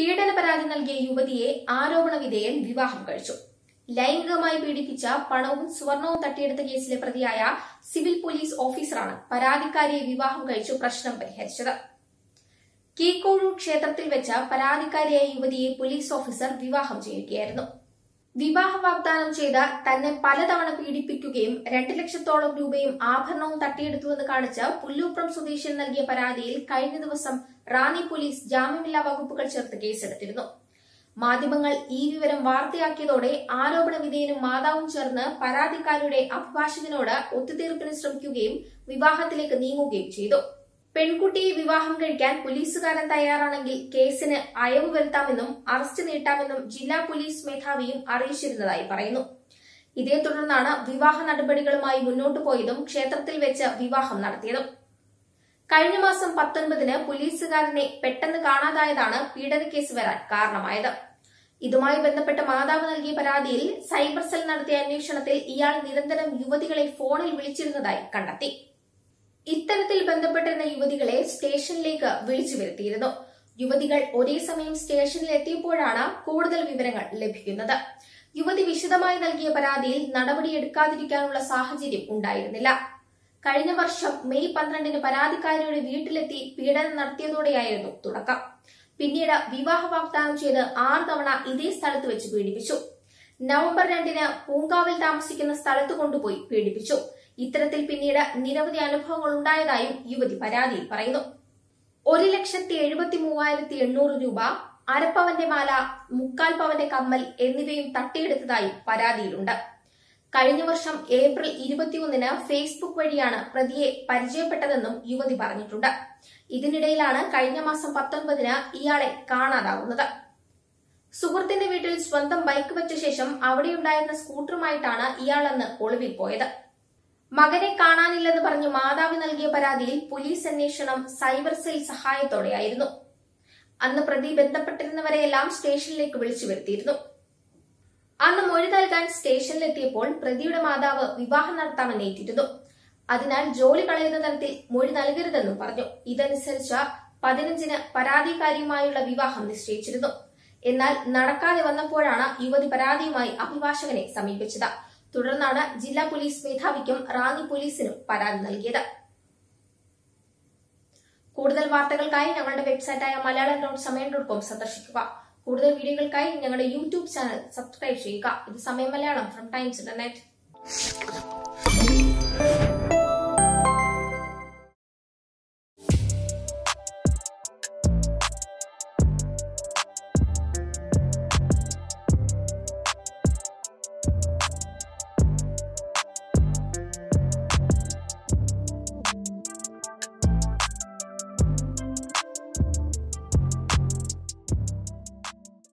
പീഡന പരാതി നൽകിയ യുവതിയെ ആരോപണ വിധേയൻ വിവാഹം കഴിച്ചു. ലൈംഗികമായി പീഡിപ്പിച്ച പണവും സ്വർണവും തട്ടിയെടുത്ത കേസിലെ പ്രതിയായ സിവിൽ പോലീസ് ഓഫീസറാണ് പരാതിക്കാരിയെ വിവാഹം കഴിച്ചു പ്രശ്നം പരിഹരിച്ചത്. കീക്കോഴൂർ ക്ഷേത്രത്തിൽ വെച്ച പരാതിക്കാരിയായ യുവതിയെ പോലീസ് ഓഫീസർ വിവാഹം ചെയ്യുകയായിരുന്നു. വിവാഹ വാഗ്ദാനം ചെയ്ത തന്നെ പലതവണ പീഡിപ്പിക്കുകയും 2 ലക്ഷത്തോളം രൂപയും ആഭരണവും തട്ടിയെടുത്തുവെന്ന് കാണിച്ച് പുല്ലൂപ്രം സ്വദേശിയിൽ നൽകിയ പരാതിയിൽ കഴിഞ്ഞ ദിവസം റാന്നി പോലീസ് ജാമ്യമില്ലാ വകുപ്പുകൾ ചേർത്ത് കേസെടുത്തിരുന്നു. മാധ്യമങ്ങൾ ഈ വിവരം വാർത്തയാക്കിയതോടെ ആരോപണ വിധേയനും മാതാവും ചേർന്ന് പരാതിക്കാരിയുടെ അഭിഭാഷകനോട് ഒത്തുതീർപ്പിന് ശ്രമിക്കുകയും വിവാഹത്തിലേക്ക് നീങ്ങുകയും ചെയ്തു. പെൺകുട്ടിയെ വിവാഹം കഴിക്കാൻ പോലീസുകാരൻ തയ്യാറാണെങ്കിൽ കേസിന് അയവ് വരുത്താമെന്നും അറസ്റ്റ് നീട്ടാമെന്നും ജില്ലാ പോലീസ് മേധാവിയും അറിയിച്ചിരുന്നതായി പറയുന്നു. ഇതേ തുടർന്നാണ് വിവാഹ നടപടികളുമായി മുന്നോട്ടു പോയതും ക്ഷേത്രത്തിൽ വെച്ച് വിവാഹം നടത്തിയതും. കഴിഞ്ഞ മാസം 19-ന് പോലീസുകാരനെ പെട്ടെന്ന് കാണാതായതാണ് പീഡനക്കേസ് വരാൻ കാരണമായത്. ഇതുമായി ബന്ധപ്പെട്ട് മാതാവ് നൽകിയ പരാതിയിൽ സൈബർ സെൽ നടത്തിയ അന്വേഷണത്തിൽ ഇയാൾ നിരന്തരം യുവതികളെ ഫോണിൽ വിളിച്ചിരുന്നതായി കണ്ടെത്തി. ഇത്തരത്തിൽ ബന്ധപ്പെട്ടിരുന്ന യുവതികളെ സ്റ്റേഷനിലേക്ക് വിളിച്ചു വരുത്തിയിരുന്നു. യുവതികൾ ഒരേ സമയം സ്റ്റേഷനിൽ എത്തിയപ്പോഴാണ് കൂടുതൽ വിവരങ്ങൾ ലഭിക്കുന്നത്. യുവതി വിശദമായി നൽകിയ പരാതിയിൽ നടപടിയെടുക്കാതിരിക്കാനുള്ള സാഹചര്യം ഉണ്ടായിരുന്നില്ല. കഴിഞ്ഞ വർഷം മെയ് 12-ന് പരാതിക്കാരിയുടെ വീട്ടിലെത്തി പീഡനം നടത്തിയതോടെയായിരുന്നു തുടക്കം. പിന്നീട് വിവാഹ വാഗ്ദാനം ചെയ്ത് 6 തവണ ഇതേ സ്ഥലത്ത് വെച്ച് പീഡിപ്പിച്ചു. നവംബർ 2-ന് പൂങ്കാവിൽ താമസിക്കുന്ന സ്ഥലത്ത് കൊണ്ടുപോയി പീഡിപ്പിച്ചു. ഇത്തരത്തിൽ പിന്നീട് നിരവധി അനുഭവങ്ങൾ ഉണ്ടായതായും യുവതി പരാതിയിൽ പറയുന്നു. 1,73,800 രൂപ, അരപ്പവന്റെ മാല, 1/4 പവന്റെ കമ്മൽ എന്നിവയും തട്ടിയെടുത്തതായും പരാതിയിലുണ്ട്. കഴിഞ്ഞ വർഷം ഏപ്രിൽ 21-ന് ഫേസ്ബുക്ക് വഴിയാണ് പ്രതിയെ പരിചയപ്പെട്ടതെന്നും യുവതി പറഞ്ഞിട്ടുണ്ട്. ഇതിനിടയിലാണ് കഴിഞ്ഞ മാസം 19-ന് ഇയാളെ കാണാതാകുന്നത്. സുഹൃത്തിന്റെ വീട്ടിൽ സ്വന്തം ബൈക്ക് വെച്ച ശേഷം അവിടെയുണ്ടായിരുന്ന സ്കൂട്ടറുമായിട്ടാണ് ഇയാളെന്ന് ഒളിവിൽ പോയത്. മകനെ കാണാനില്ലെന്ന് പറഞ്ഞു മാതാവ് നൽകിയ പരാതിയിൽ പോലീസ് അന്വേഷണം സൈബർ സെൽ സഹായത്തോടെയായിരുന്നു. അന്ന് പ്രതി ബന്ധപ്പെട്ടിരുന്നവരെയെല്ലാം സ്റ്റേഷനിലേക്ക് വിളിച്ചു വരുത്തിയിരുന്നു. അന്ന് മൊഴി നൽകാൻ സ്റ്റേഷനിലെത്തിയപ്പോൾ പ്രതിയുടെ മാതാവ് വിവാഹം നടത്താമെന്ന് ഏറ്റിരുന്നു. അതിനാൽ ജോലി കളയുന്ന തരത്തിൽ മൊഴി നൽകരുതെന്നും പറഞ്ഞു. ഇതനുസരിച്ച് 15-ന് പരാതിക്കാരിയുമായുള്ള വിവാഹം നിശ്ചയിച്ചിരുന്നു. എന്നാൽ നടക്കാതെ വന്നപ്പോഴാണ് യുവതി പരാതിയുമായി അഭിഭാഷകനെ സമീപിച്ചത്. തുടർന്നാണ് ജില്ലാ പോലീസ് മേധാവിക്കും റാന്നി പോലീസിനും പരാതി നൽകിയത്. കൂടുതൽ വാർത്തകൾക്കായി ഞങ്ങളുടെ വെബ്സൈറ്റായ malayalam.samayam.com സന്ദർശിക്കുക. കൂടുതൽ വീഡിയോകൾക്കായി ഞങ്ങളുടെ യൂട്യൂബ് ചാനൽ സബ്സ്ക്രൈബ് ചെയ്യുക. ഇത് സമയം മലയാളം ഫ്രം ടൈംസ് ഇന്റർനെറ്റ്.